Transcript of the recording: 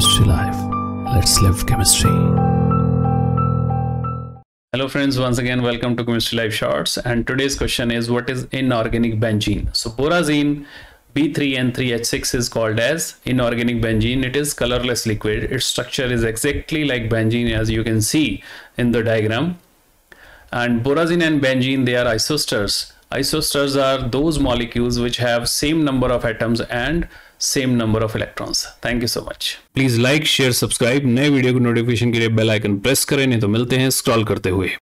Chemistry Live. Let's live chemistry. Hello friends, once again welcome to Chemistry Live Shorts, and today's question is what is inorganic benzene? So Borazine B3N3H6 is called as inorganic benzene. It is colorless liquid. Its structure is exactly like benzene as you can see in the diagram. And Borazine and benzene, they are isosters. Isosters are those molecules which have same number of atoms and same number of electrons. Thank you so much. Please like, share, subscribe. नए video को notification के लिए bell icon press करें, नहीं तो मिलते हैं scroll करते हुए.